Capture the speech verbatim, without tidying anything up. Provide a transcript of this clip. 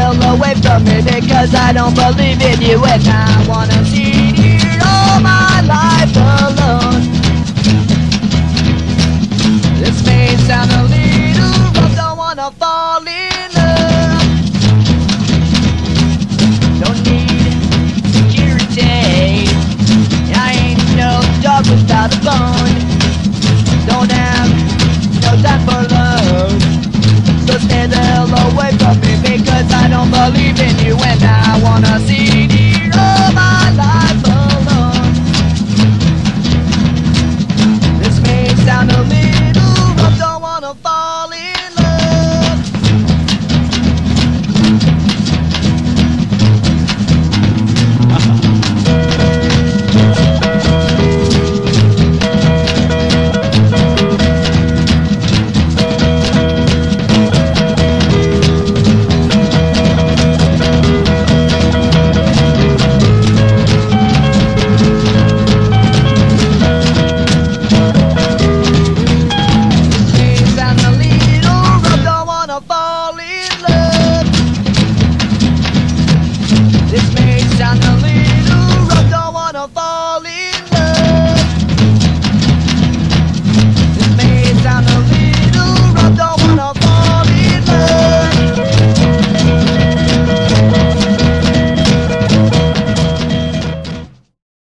hell away from me, because I don't believe in you, and I wanna see you all my life alone. This may sound a little rough, don't wanna fall in love. Don't need security, I ain't no dog without a bone. Don't